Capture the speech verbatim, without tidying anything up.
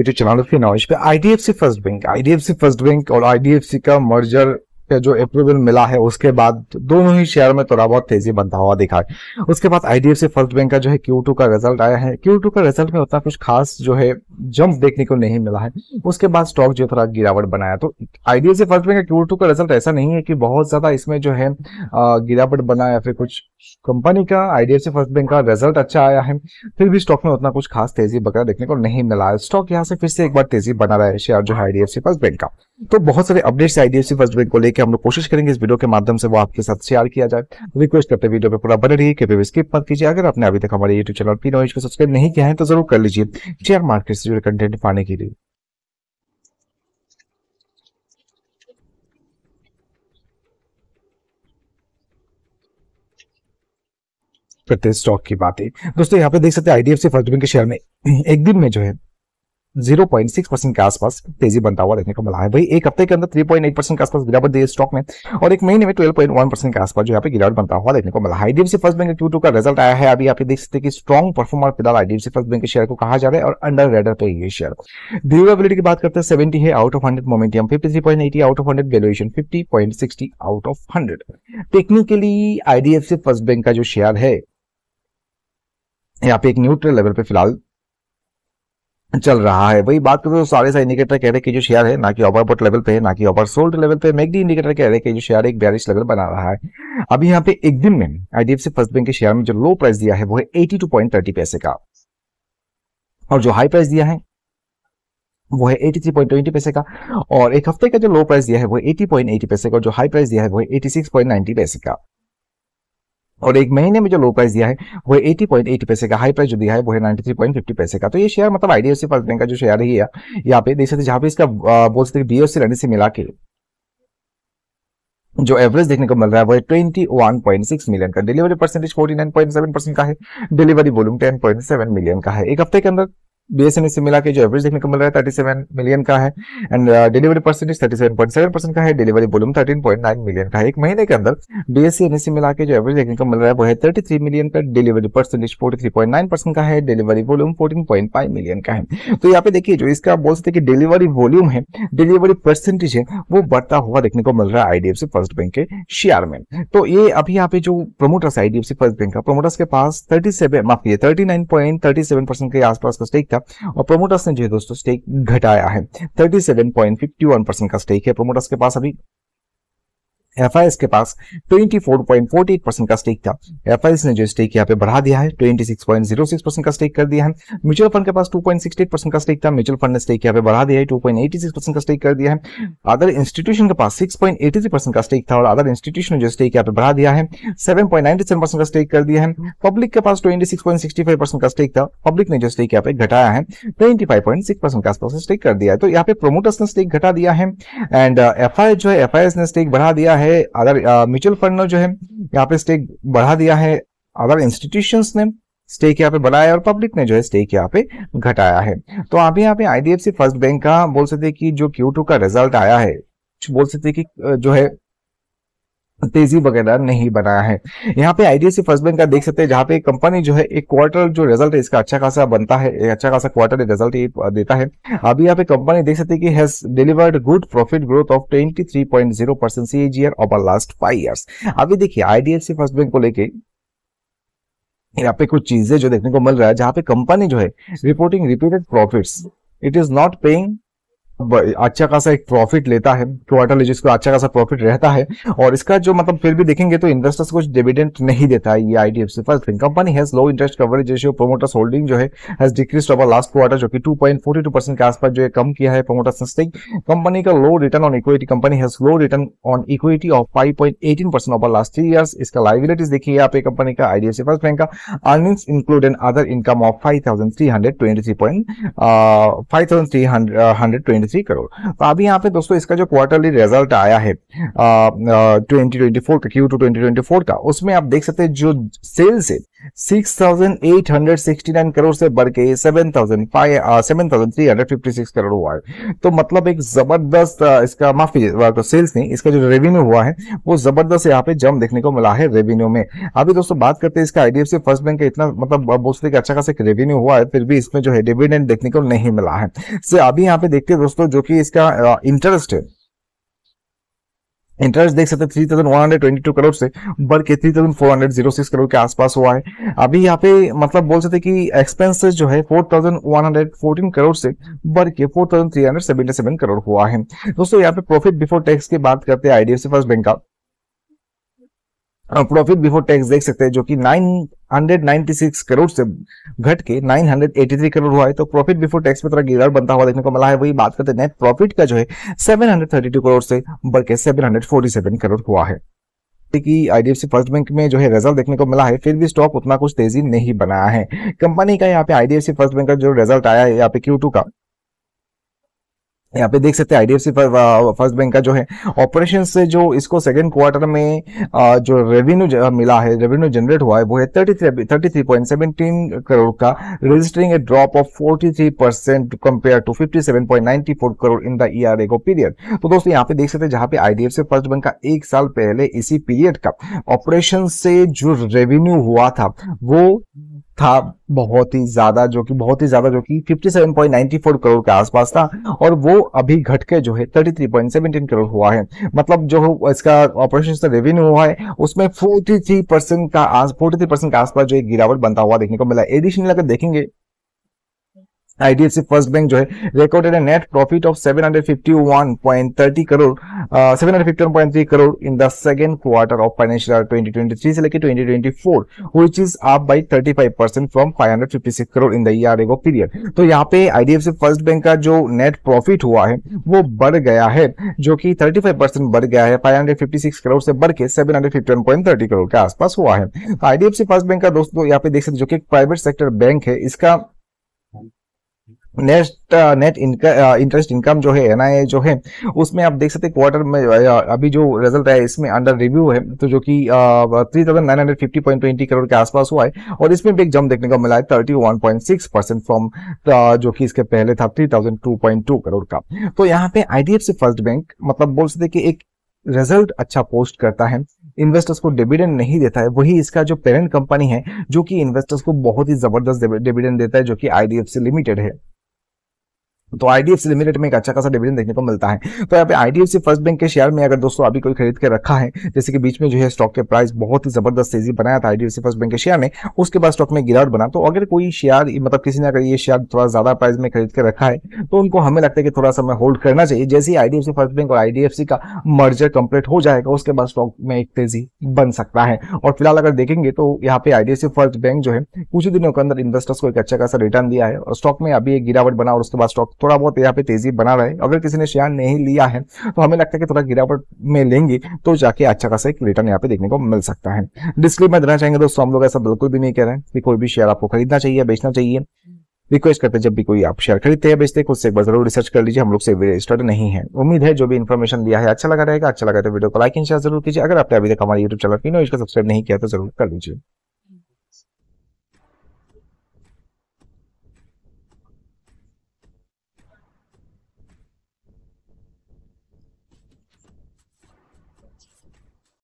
जो चैनल के नाम इस पे IDFC first bank IDFC first bank और आईडीएफसी का मर्जर जो अप्रूवल मिला है उसके बाद दोनों ही शेयर में थोड़ा बहुत तेजी बनता हुआ दिखा है। उसके बाद आईडीएफसी फर्स्ट बैंक का जो है क्यू टू का रिजल्ट आया है। क्यू टू का रिजल्ट में उतना कुछ खास जो है जंप देखने को नहीं मिला है। उसके बाद स्टॉक जो थोड़ा गिरावट बनाया। तो आईडीएफसी फर्स्ट बैंक का क्यू टू का रिजल्ट ऐसा नहीं है कि बहुत ज्यादा इसमें जो है गिरावट बना या फिर कुछ। कंपनी का आईडीएफसी फर्स्ट बैंक का रिजल्ट अच्छा आया है, फिर भी स्टॉक में उतना कुछ खास तेजी वगैरह देखने को नहीं मिला है। स्टॉक यहाँ से फिर से एक बार तेजी बना रहा है शेयर जो है आईडीएफसी फर्स्ट बैंक का। तो बहुत सारे अपडेट्स आईडीएफसी फर्स्ट बैंक को लेकर हम लोग कोशिश करेंगे इस वीडियो के माध्यम से वो आपके साथ शेयर किया जाए। रिक्वेस्ट करते हैं वीडियो पे पूरा बने रहिए, कभी भी स्किप मत कीजिए। अगर आपने अभी तक हमारे यूट्यूब चैनल पी नॉलेज को सब्सक्राइब नहीं किया है तो जरूर कर लीजिए शेयर मार्केट से जुड़े कंटेंट पाने के लिए। करते हैं स्टॉक की बातें। दोस्तों यहाँ पे देख सकते हैं आईडीएफसी फर्स्ट बैंक के शेयर में एक दिन में जो है ज़ीरो पॉइंट सिक्स परसेंट के आसपास तेजी बनता हुआ देखने को मिला है। भाई एक हफ्ते के अंदर थ्री पॉइंट एट परसेंट के आसपास गिरावट दी है स्टॉक में और एक महीने में ट्वेल्व पॉइंट वन परसेंट के आसपास जो यहाँ पे गिरावट बनता हुआ देखने को मिला है। आईडीएफसी फर्स्ट बैंक के क्यू टू का रिजल्ट आया है। अभी आप देख सकते हैं कि स्ट्रॉन्ग परफॉर्मर फिलहाल आईडीएफसी फर्स्ट बैंक के शेयर को कहा जा रहा है और अंडर रेडर पे ये शेयर। ड्यूरेबिलिटी की बात करते हैं सेवेंटी है out of hundred, momentum fifty three point eighty out of hundred, valuation fifty point sixty out of hundred. Technically IDFC first bank का जो शेयर है यहाँ पे एक न्यूट्रल लेवल पे फिलहाल चल रहा है। वही बात करें तो सारे सारे इंडिकेटर कह रहे हैं कि जो शेयर है ना कि ओवरबॉट लेवल पे है ना कि ओवरसोल्ड लेवल पे। मैकडी इंडिकेटर कह रहे हैं कि जो शेयर एक बेयरिश लेवल बना रहा है। अभी यहाँ पे एक दिन में आईडीएफसी फर्स्ट बैंक के शेयर में जो लो प्राइस दिया है वो है एटी टू पॉइंट थर्टी पैसे का और जो हाई प्राइस दिया है वो है एटी थ्री पॉइंट ट्वेंटी पैसे का। और एक हफ्ते का जो लो प्राइस दिया है वो है एटी पॉइंट एटी पैसे का और जो हाई प्राइस दिया है वो है एटी सिक्स पॉइंट नाइंटी पैसे का। और एक महीने में जो लो प्राइस दिया है वो है एटी पॉइंट एटी पैसे का, हाई प्राइस जो दिया है वो है नाइंटी थ्री पॉइंट फिफ्टी पैसे का। तो ये शेयर मतलब आईडीएफसी फर्स्ट बैंक का जो शेयर है यहाँ पे देख सकते जहां पे इसका बोल सकते बीओसी लर्निंग से मिला के जो एवरेज देखने को मिल रहा है वो है twenty one point six million का। Delivery percentage forty nine point seven percent का है। Delivery volume ten point seven million का है। एक हफ्ते के अंदर बीएसएनएल से मिला के जो एवरेज देखने को मिल रहा है थर्टी सेवन मिलियन का है and delivery percentage thirty seven point seven percent का है। Delivery volume thirteen point nine million का है। एक महीने के अंदर बीएसएनएल से मिला के जो एवरेज देखने को मिल रहा है वो है थर्टी थ्री मिलियन का। Delivery percentage forty three point nine percent का है। Delivery volume fourteen point five million का है। तो यहाँ पे देखिए जो इसका बोल सकते हैं कि डिलीवरी वॉल्यूम है, डिलीवरी परसेंटेज है वो बढ़ता हुआ देखने को मिल रहा है आईडीएफसी फर्स्ट बैंक के शेयर में। तो ये अभी यहाँ पे जो प्रोमोटर्स आईडीएफसी फर्स्ट बैंक का प्रोमोटर्स के पास थर्टी सेवन माफ कीजिए thirty nine point thirty seven percent के आसपास का स्टेक था और प्रोमोटर्स ने जो है दोस्तों स्टेक घटाया है। Thirty seven point fifty one percent का स्टेक है प्रोमोटर्स के पास। अभी एफआईएस के पास twenty four point forty eight percent का स्टेक था। एफआईएस ने जो स्टेक यहाँ पे बढ़ा दिया है, twenty six point zero six percent का स्टेक कर दिया है। म्यूचुअल फंड के पास two point six eight percent का स्टेक था। म्यूचुअल फंड ने स्टेक यहाँ पे बढ़ा दिया है, to point eighty six percent का स्टेक कर दिया है। अदर इंस्टीट्यूशन के पास six point eighty three percent का स्टेक था और अदर इंस्टीट्यूशन ने जो स्टेक यहाँ पे बढ़ा दिया है, seven point ninety seven percent का स्टेक कर दिया है। पब्लिक के पास twenty six point sixty five percent का स्टेक था। पब्लिक ने जो स्टेक यहाँ पे घटाया है, twenty five point six percent के आसपास स्टेक कर दिया है। तो यहाँ पे प्रोमोटर्स ने स्टेक घटा दिया है एंड एफआईएस जो है एफआईएस ने स्टेक बढ़ा दिया है। अदर म्यूचुअल फंड ने जो है यहाँ पे स्टेक बढ़ा दिया है। अदर इंस्टीट्यूशंस ने स्टेक यहाँ पे बढ़ाया और पब्लिक ने जो है स्टेक यहाँ पे घटाया है। तो अभी यहाँ पे आईडीएफसी फर्स्ट बैंक का बोल सकते हैं कि जो क्यू टू का रिजल्ट आया है बोल सकते हैं कि जो है तेजी वगैरह नहीं बनाया है। यहाँ पे आईडीएफसी फर्स्ट बैंक का देख सकते हैं जहाँ पे कंपनी जो है एक क्वार्टर जो रिजल्ट है इसका अच्छा खासा बनता है, एक अच्छा खासा क्वार्टर रिजल्ट ये देता है। अभी यहाँ पे कंपनी देख सकते हैं कि has delivered good profit growth of twenty three point zero percent CAGR over last five years. अभी देखिए आईडीएफसी फर्स्ट बैंक को लेके यहाँ पे कुछ चीजें जो देखने को मिल रहा है जहाँ पे कंपनी जो है reporting repeated profits, it is not paying अच्छा खासा एक प्रॉफिट लेता है क्वार्टरली, जिसको अच्छा खासा प्रॉफिट रहता है और इसका जो मतलब फिर भी देखेंगे तो इन्वेस्टर्स को डिविडेंड नहीं देता है ये IDFC first bank. Company has low interest coverage ratio, promoters holding जो है has decreased over last quarter जो कि two point forty two percent के आसपास जो है कम किया है प्रोमोटर्स ने स्टेक। कंपनी का low return on equity, company has low return on equity of five point eighteen percent over last three years. इसका लायबिलिटीज देखिए यहाँ पे कंपनी का आईडीएफसी फर्स्ट बैंक का earnings include an other income of five thousand three hundred twenty three point five thousand three hundred twenty three crore. अभी यहाँ पे दोस्तों इसका जो क्वार्टरली रिजल्ट आया है ट्वेंटी ट्वेंटी फोर का Q two twenty twenty four का, उसमें आप देख सकते हैं जो सेल्स है six thousand eight hundred sixty nine crore से बढ़ के seven thousand five seven thousand three hundred fifty six crore हुआ है। तो मतलब एक जबरदस्त इसका माफी तो सेल्स नहीं, इसका जो रेवेन्यू हुआ है वो जबरदस्त यहाँ पे जंप देखने को मिला है रेवेन्यू में। अभी दोस्तों बात करते हैं इसका आईडीएफसी फर्स्ट बैंक का इतना मतलब बहुत अच्छा खासा रेवेन्यू हुआ है, फिर भी इसमें जो है डिविडेंड देखने को नहीं मिला है। से अभी यहाँ पे देखते हैं दोस्तों जो कि इसका इंटरेस्ट है, इंटरेस्ट देख सकते हैं three thousand one hundred twenty two crore से बढ़ के three thousand four hundred zero six crore के आसपास हुआ है। अभी यहाँ पे मतलब बोल सकते हैं कि एक्सपेंसेस जो है four thousand one hundred fourteen crore से बढ़ के four thousand three hundred seventy seven crore हुआ है। दोस्तों यहाँ पे प्रॉफिट बिफोर टैक्स की बात करते हैं आईडीएफसी फर्स्ट बैंक का, प्रॉफिट बिफोर टैक्स देख सकते हैं जो कि nine hundred ninety six crore से घट के nine hundred eighty three crore हुआ है। तो प्रॉफिट बिफोर टैक्स में थोड़ा गिरावट बनता हुआ देखने को मिला है। वही बात करते हैं नेट प्रॉफिट का जो है seven hundred thirty two crore से बढ़ के seven hundred forty seven crore हुआ है। कि आईडीएफसी फर्स्ट बैंक में जो है रिजल्ट देखने को मिला है, फिर भी स्टॉक उतना कुछ तेजी नहीं बनाया है कंपनी का। यहाँ पे आईडीएफसी फर्स्ट बैंक का जो रिजल्ट आया है यहाँ पे क्यू टू का, यहाँ पे देख सकते हैं आईडीएफसी फर्स्ट बैंक का जो है ऑपरेशन से जो इसको सेकंड क्वार्टर में जो रेवेन्यू मिला है, रेवेन्यू जनरेट हुआ है वो है thirty three point seventeen crore का, registering a drop of forty three percent compare to fifty seven point ninety four crore in the year ago period. तो दोस्तों यहाँ पे देख सकते हैं जहां पे आईडीएफसी फर्स्ट बैंक का एक साल पहले इसी पीरियड का ऑपरेशन से जो रेवेन्यू हुआ था वो था बहुत ही ज्यादा, जो कि बहुत ही ज्यादा जो कि fifty seven point ninety four crore के आसपास था, और वो अभी घट के जो है thirty three point seventeen crore हुआ है। मतलब जो इसका ऑपरेशन से रेवेन्यू हुआ है उसमें फोर्टी थ्री परसेंट का आस फोर्टी थ्री परसेंट के आसपास जो एक गिरावट बनता हुआ देखने को मिला। एडिशनल अगर देखेंगे आईडीएफसी फर्स्ट बैंक जो है recorded net profit of seven hundred fifty one point thirty crore seven hundred fifty one point three crore in the second quarter of financial year twenty twenty three से लेकर twenty twenty four, which is up by thirty five percent from five hundred fifty six crore in the year ago period. तो यहाँ पे IDFC first bank का जो net profit हुआ है वो बढ़ गया है, जो कि थर्टी फाइव परसेंट बढ़ गया है, five hundred fifty six crore से बढ़ के seven hundred fifty one point thirty crore के आसपास हुआ है। आईडीएफसी फर्स्ट बैंक का दोस्तों यहाँ पे देख सकते जो कि प्राइवेट सेक्टर बैंक है, इसका नेट नेट इंटरेस्ट इनकम जो है एनआईए जो है उसमें आप देख सकते हैं क्वार्टर में अभी जो रिजल्ट है इसमें अंडर रिव्यू है, तो जो कि three thousand nine hundred fifty point twenty crore के आसपास हुआ है, और इसमें भी एक जंप देखने को मिला है thirty one point six percent from जो कि इसके पहले था three thousand two point two crore का। तो यहाँ पे आईडीएफसी फर्स्ट बैंक मतलब बोल सकते कि एक रिजल्ट अच्छा पोस्ट करता है, इन्वेस्टर्स को डिविडेंड नहीं देता है, वही इसका जो पेरेंट कंपनी है जो कि इन्वेस्टर्स को बहुत ही जबरदस्त डिविडेंड देता है, जो कि आईडीएफसी लिमिटेड है। तो आईडीएफसी लिमिटेड में एक अच्छा खासा डिविडेंड देखने को मिलता है। तो यहाँ पे आईडीएफसी फर्स्ट बैंक के शेयर में अगर दोस्तों अभी कोई खरीद के रखा है, जैसे कि बीच में जो है स्टॉक के प्राइस बहुत ही जबरदस्त तेजी बनाया था आईडीएफसी फर्स्ट बैंक के शेयर ने, उसके बाद स्टॉक में गिरावट बना, तो अगर कोई शेयर मतलब किसी ने अगर ये शेयर थोड़ा ज्यादा प्राइस में खरीद के रखा है तो उनको हमें लगता है कि थोड़ा समय होल्ड करना चाहिए। जैसे ही आईडीएफसी फर्स्ट बैंक और आईडीएफसी का मर्जर कंप्लीट हो जाएगा उसके बाद स्टॉक में एक तेजी बन सकता है। और फिलहाल अगर देखेंगे तो यहाँ पे आईडीएफसी फर्स्ट बैंक जो है कुछ ही दिनों के अंदर इन्वेस्टर्स को एक अच्छा खासा रिटर्न दिया है, और स्टॉक में अभी एक गिरावट बना और उसके बाद स्टॉक थोड़ा बहुत यहाँ पे बना रहे। अगर किसी ने शेयर नहीं लिया है तो हमें लगता है कि थोड़ा गिरावट में लेंगे तो जाके अच्छा खासा एक रिटर्न यहाँ पे देखने को मिल सकता है। डिस्क्लेमर देना चाहेंगे दोस्तों, हम लोग ऐसा बिल्कुल भी नहीं कह रहे हैं कि कोई भी शेयर आपको खरीदना चाहिए बेचना चाहिए। रिक्वेस्ट करते हैं जब भी कोई आप शेयर खरीदते हैं बेचते हैं खुद से एक बार जरूर रिसर्च कर लीजिए, हम लोग से रजिस्टर्ड नहीं है। उम्मीद है जो भी इन्फॉर्मेशन दिया है अच्छा लगा रहेगा। अच्छा लगा तो वीडियो को लाइक एंड शेयर जरूर कीजिए। अगर आपने अभी तक हमारे यूट्यूब चैनल की नो इसका सब्सक्राइब नहीं किया तो जरूर कर लीजिए।